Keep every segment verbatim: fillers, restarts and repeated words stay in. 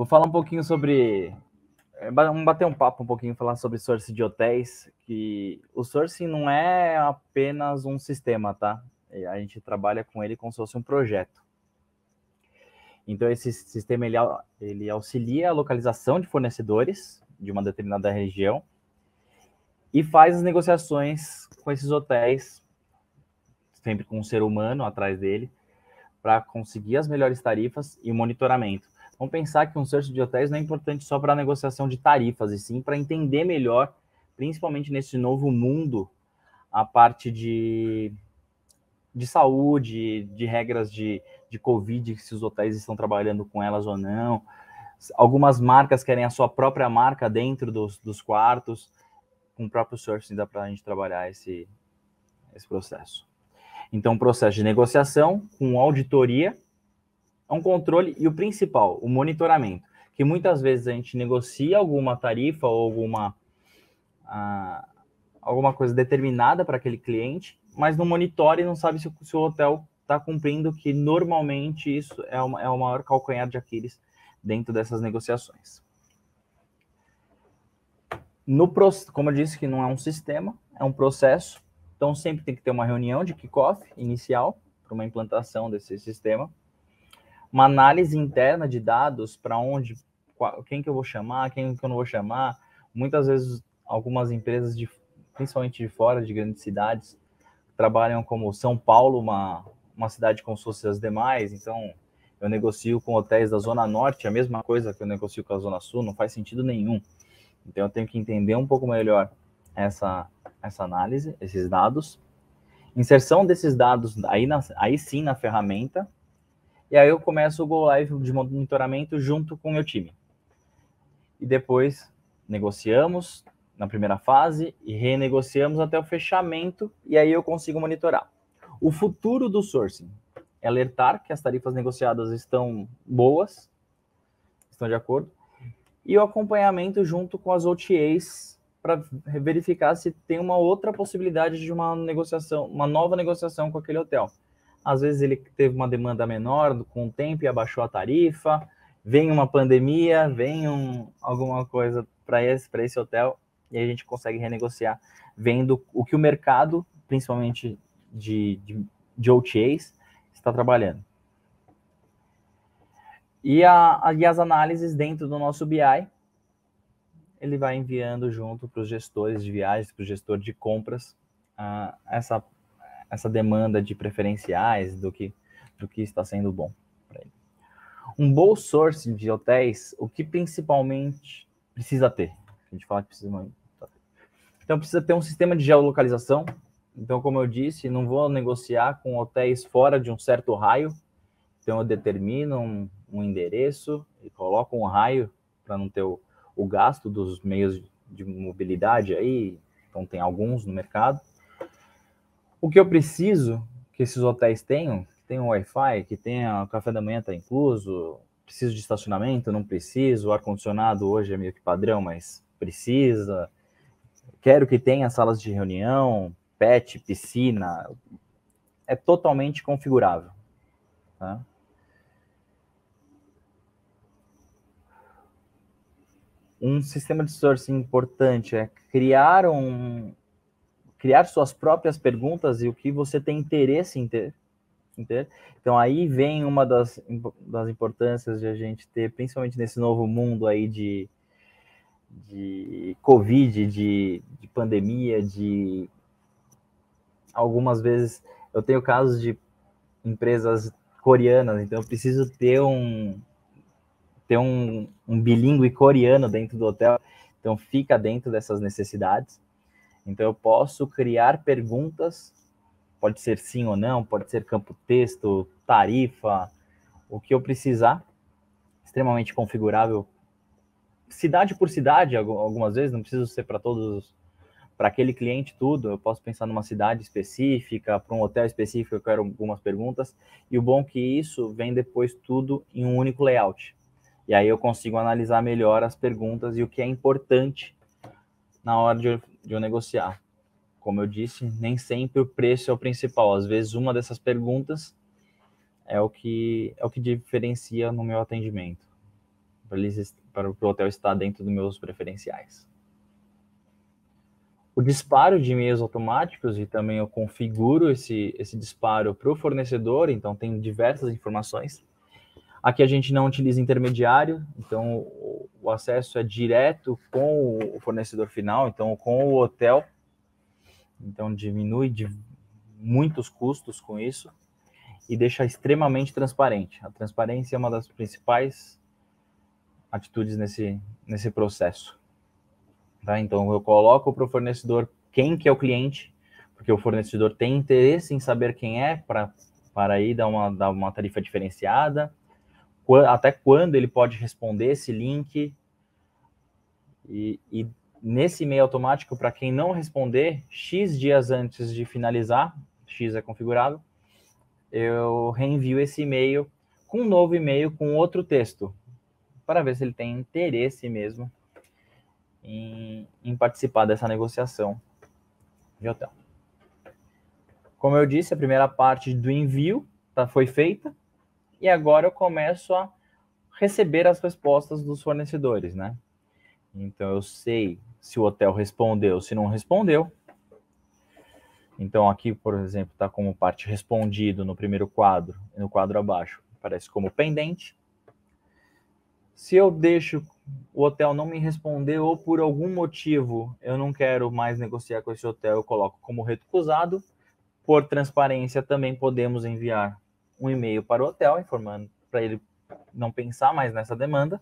Vou falar um pouquinho sobre... Vamos bater um papo um pouquinho, falar sobre sourcing de hotéis, que o sourcing não é apenas um sistema, tá? A gente trabalha com ele como se fosse um projeto. Então, esse sistema, ele, ele auxilia a localização de fornecedores de uma determinada região e faz as negociações com esses hotéis, sempre com um ser humano atrás dele, para conseguir as melhores tarifas e monitoramento. Vamos pensar que um sourcing de hotéis não é importante só para a negociação de tarifas, e sim para entender melhor, principalmente nesse novo mundo, a parte de, de saúde, de regras de, de Covid, se os hotéis estão trabalhando com elas ou não. Algumas marcas querem a sua própria marca dentro dos, dos quartos. Com o próprio sourcing dá para a gente trabalhar esse, esse processo. Então, um processo de negociação com auditoria, um controle e o principal, o monitoramento. Que muitas vezes a gente negocia alguma tarifa ou alguma, ah, alguma coisa determinada para aquele cliente, mas não monitora e não sabe se, se o hotel está cumprindo, que normalmente isso é, uma, é o maior calcanhar de Aquiles dentro dessas negociações. No, como eu disse que não é um sistema, é um processo, então sempre tem que ter uma reunião de kickoff inicial para uma implantação desse sistema, uma análise interna de dados para onde, quem que eu vou chamar, quem que eu não vou chamar. Muitas vezes algumas empresas, de, principalmente de fora de grandes cidades, trabalham como São Paulo, uma, uma cidade como se fosse as demais, então eu negocio com hotéis da Zona Norte, a mesma coisa que eu negocio com a Zona Sul, não faz sentido nenhum. Então eu tenho que entender um pouco melhor essa, essa análise, esses dados, inserção desses dados aí, na, aí sim na ferramenta, e aí eu começo o Go Live de monitoramento junto com o meu time. E depois negociamos na primeira fase e renegociamos até o fechamento, e aí eu consigo monitorar. O futuro do sourcing é alertar que as tarifas negociadas estão boas, estão de acordo, e o acompanhamento junto com as O T As para verificar se tem uma outra possibilidade de uma negociação, uma nova negociação com aquele hotel. Às vezes ele teve uma demanda menor com o tempo e abaixou a tarifa, vem uma pandemia, vem um, alguma coisa para esse, para esse hotel, e aí a gente consegue renegociar, vendo o que o mercado, principalmente de, de, de O T As, está trabalhando. E, a, e as análises dentro do nosso B I, ele vai enviando junto para os gestores de viagens, para o gestor de compras, uh, essa essa demanda de preferenciais do que, do que está sendo bom para ele. Um bom sourcing de hotéis, o que principalmente precisa ter? A gente fala que precisa muito. Então, precisa ter um sistema de geolocalização. Então, como eu disse, não vou negociar com hotéis fora de um certo raio. Então, eu determino um, um endereço e coloco um raio para não ter o, o gasto dos meios de mobilidade aí. Então, tem alguns no mercado. O que eu preciso que esses hotéis tenham, que tenham Wi-Fi, que tenha o café da manhã está incluso, preciso de estacionamento, não preciso, o ar-condicionado hoje é meio que padrão, mas precisa. Quero que tenha salas de reunião, pet, piscina, é totalmente configurável. Tá? Um sistema de sourcing importante é criar um... criar suas próprias perguntas e o que você tem interesse em ter. Em ter. Então, aí vem uma das, das importâncias de a gente ter, principalmente nesse novo mundo aí de, de Covid, de, de pandemia, de... Algumas vezes, eu tenho casos de empresas coreanas, então eu preciso ter um, ter um, um bilíngue coreano dentro do hotel, então fica dentro dessas necessidades. Então, eu posso criar perguntas, pode ser sim ou não, pode ser campo texto, tarifa, o que eu precisar, extremamente configurável, cidade por cidade, algumas vezes, não precisa ser para todos, para aquele cliente tudo, eu posso pensar numa cidade específica, para um hotel específico, eu quero algumas perguntas, e o bom é que isso vem depois tudo em um único layout, e aí eu consigo analisar melhor as perguntas e o que é importante na hora de de eu negociar. Como eu disse, nem sempre o preço é o principal. Às vezes, uma dessas perguntas é o que, é o que diferencia no meu atendimento. para eles, para o hotel estar dentro dos meus preferenciais. O disparo de e-mails automáticos, e também eu configuro esse, esse disparo para o fornecedor, então tem diversas informações. Aqui a gente não utiliza intermediário, então o, o acesso é direto com o fornecedor final, então com o hotel. Então diminui de muitos custos com isso e deixa extremamente transparente. A transparência é uma das principais atitudes nesse, nesse processo. Tá? Então eu coloco para o fornecedor quem que é o cliente, porque o fornecedor tem interesse em saber quem é para para aí dar uma, dar uma tarifa diferenciada, até quando ele pode responder esse link. E, e nesse e-mail automático, para quem não responder, X dias antes de finalizar, X é configurado, eu reenvio esse e-mail com um novo e-mail com outro texto, para ver se ele tem interesse mesmo em, em participar dessa negociação de hotel. Como eu disse, a primeira parte do envio tá, foi feita, e agora eu começo a receber as respostas dos fornecedores, né? Então eu sei se o hotel respondeu, se não respondeu. Então aqui, por exemplo, está como parte respondido no primeiro quadro, e no quadro abaixo aparece como pendente. Se eu deixo o hotel não me responder ou por algum motivo eu não quero mais negociar com esse hotel, eu coloco como recusado. Por transparência, também podemos enviar um e-mail para o hotel, informando para ele não pensar mais nessa demanda.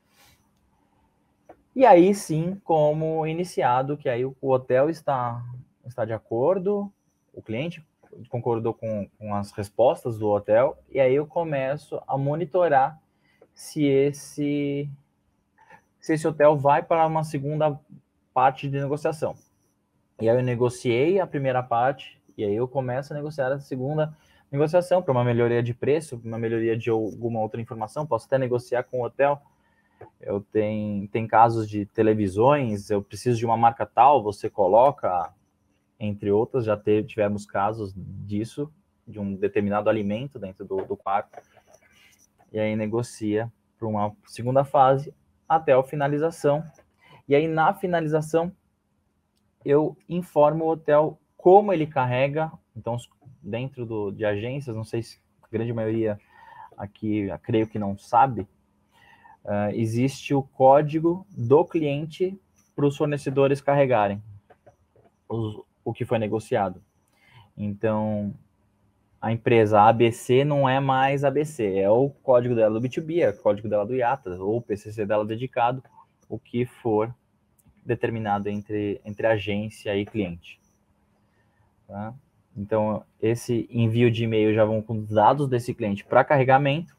E aí sim, como iniciado, que aí o hotel está, está de acordo, o cliente concordou com, com as respostas do hotel, e aí eu começo a monitorar se esse, se esse hotel vai para uma segunda parte de negociação. E aí eu negociei a primeira parte, e aí eu começo a negociar a segunda negociação para uma melhoria de preço, uma melhoria de alguma outra informação. Posso até negociar com o hotel. Eu tenho tem casos de televisões, eu preciso de uma marca tal, você coloca, entre outras, já teve, tivemos casos disso, de um determinado alimento dentro do, do quarto, e aí negocia para uma segunda fase até a finalização. E aí na finalização eu informo o hotel como ele carrega. Então, dentro do, de agências, não sei se a grande maioria aqui, creio que não sabe, uh, existe o código do cliente para os fornecedores carregarem os, o que foi negociado. Então, a empresa A B C não é mais A B C, é o código dela do B dois B, é o código dela do I A T A, ou o P C C dela dedicado, o que for determinado entre, entre agência e cliente. Tá? Então, esse envio de e-mail já vão com os dados desse cliente para carregamento.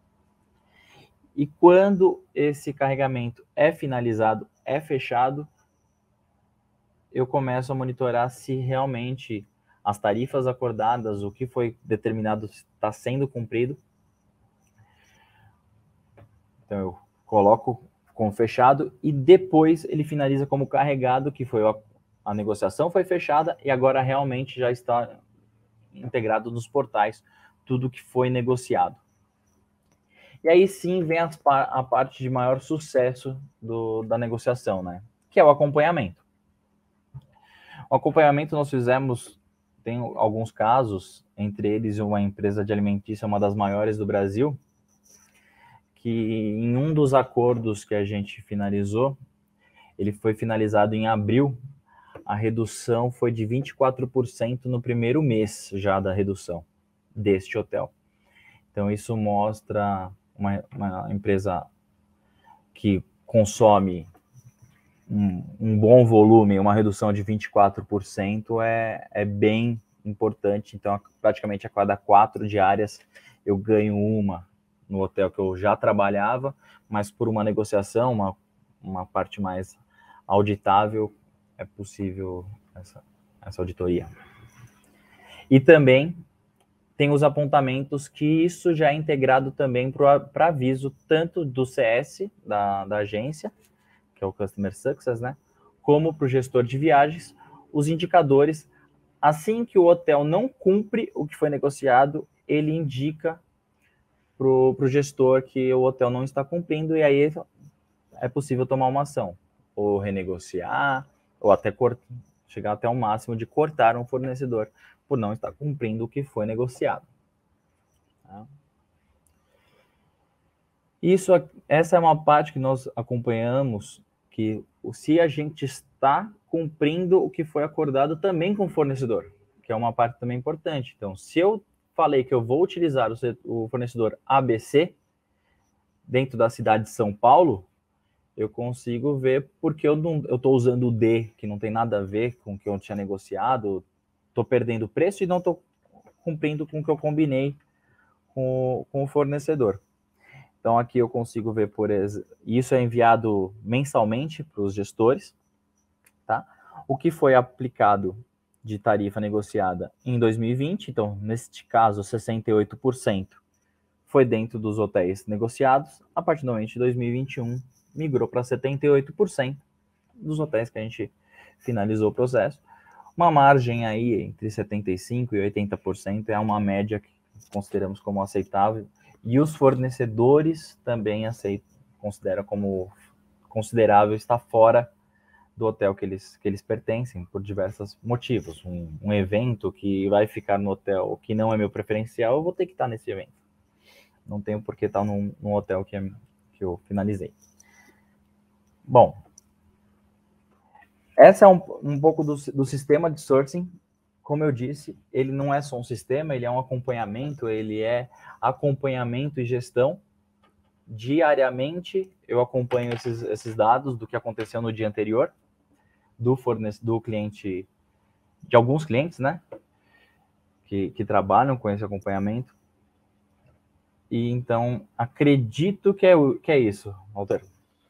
E quando esse carregamento é finalizado, é fechado, eu começo a monitorar se realmente as tarifas acordadas, o que foi determinado está sendo cumprido. Então, eu coloco como fechado e depois ele finaliza como carregado, que foi a, a negociação foi fechada e agora realmente já está integrado nos portais tudo que foi negociado. E aí sim vem a, a parte de maior sucesso do, da negociação, né? Que é o acompanhamento. O acompanhamento nós fizemos, tem alguns casos, entre eles uma empresa de alimentícia, uma das maiores do Brasil, que em um dos acordos que a gente finalizou, ele foi finalizado em abril, a redução foi de vinte e quatro por cento no primeiro mês já da redução deste hotel. Então isso mostra uma, uma empresa que consome um, um bom volume, uma redução de vinte e quatro por cento é, é bem importante. Então praticamente a cada quatro diárias eu ganho uma no hotel que eu já trabalhava, mas por uma negociação, uma, uma parte mais auditável, é possível essa, essa auditoria. E também tem os apontamentos que isso já é integrado também para aviso tanto do C S da, da agência, que é o Customer Success, né, como para o gestor de viagens, os indicadores. Assim que o hotel não cumpre o que foi negociado, ele indica para o gestor que o hotel não está cumprindo, e aí é possível tomar uma ação, ou renegociar, ou até cortar, chegar até o máximo de cortar um fornecedor por não estar cumprindo o que foi negociado. Tá? Isso, essa é uma parte que nós acompanhamos, que se a gente está cumprindo o que foi acordado também com o fornecedor, que é uma parte também importante. Então, se eu falei que eu vou utilizar o fornecedor A B C dentro da cidade de São Paulo, eu consigo ver porque eu não, eu estou usando o D, que não tem nada a ver com o que eu tinha negociado, estou perdendo preço e não estou cumprindo com o que eu combinei com, com o fornecedor. Então, aqui eu consigo ver, por exemplo, isso é enviado mensalmente para os gestores, tá? O que foi aplicado de tarifa negociada em dois mil e vinte, então, neste caso, sessenta e oito por cento foi dentro dos hotéis negociados. A partir do momento de dois mil e vinte e um, migrou para setenta e oito por cento dos hotéis que a gente finalizou o processo. Uma margem aí entre setenta e cinco por cento e oitenta por cento é uma média que consideramos como aceitável, e os fornecedores também aceitam, consideram como considerável estar fora do hotel que eles, que eles pertencem, por diversos motivos. Um, um evento que vai ficar no hotel que não é meu preferencial, eu vou ter que estar nesse evento. Não tenho por que estar num, num hotel que, é, que eu finalizei. Bom, essa é um, um pouco do, do sistema de sourcing. Como eu disse, ele não é só um sistema, ele é um acompanhamento, ele é acompanhamento e gestão. Diariamente, eu acompanho esses, esses dados do que aconteceu no dia anterior, do, fornece, do cliente, de alguns clientes, né, que, que trabalham com esse acompanhamento. E então, acredito que é, que é isso, Walter.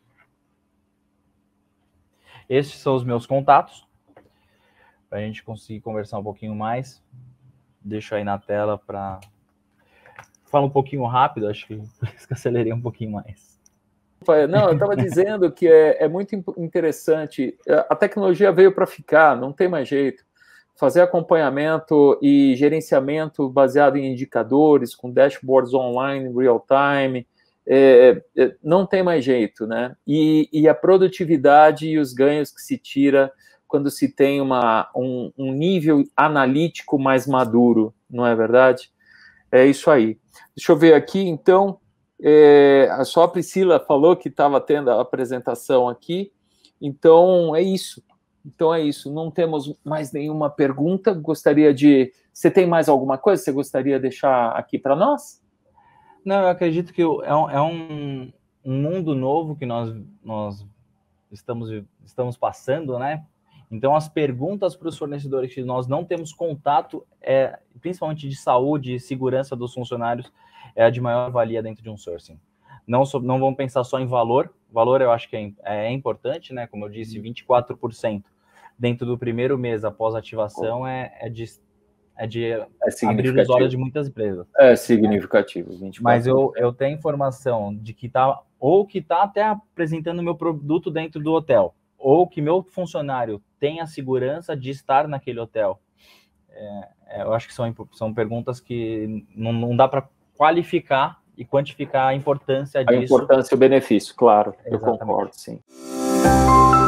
Estes são os meus contatos, para a gente conseguir conversar um pouquinho mais. Deixo aí na tela para... Fala um pouquinho rápido, acho que acelerei um pouquinho mais. Não, eu estava dizendo que é, é muito interessante. A tecnologia veio para ficar, não tem mais jeito. Fazer acompanhamento e gerenciamento baseado em indicadores, com dashboards online, real time, é, é, não tem mais jeito, né? E, e a produtividade e os ganhos que se tira quando se tem uma, um, um nível analítico mais maduro, não é verdade? É isso aí. Deixa eu ver aqui, então, é, só a Priscila falou que estava tendo a apresentação aqui, então é isso. Então é isso, não temos mais nenhuma pergunta. Gostaria de... Você tem mais alguma coisa que você gostaria de deixar aqui para nós? Não, eu acredito que é um, é um, um mundo novo que nós, nós estamos, estamos passando, né? Então, as perguntas para os fornecedores que nós não temos contato, é, principalmente de saúde e segurança dos funcionários, é a de maior valia dentro de um sourcing. Não, so, não vamos pensar só em valor. Valor eu acho que é, é importante, né? Como eu disse, vinte e quatro por cento dentro do primeiro mês após a ativação é, é de, é de é abrir os olhos de muitas empresas. É significativo. vinte e quatro por cento. Mas eu, eu tenho informação de que está, ou que está até apresentando meu produto dentro do hotel, ou que meu funcionário tem a segurança de estar naquele hotel. É, é, eu acho que são, são perguntas que não, não dá para qualificar e quantificar a importância disso. A importância e o benefício, claro. Exatamente. Eu concordo, sim.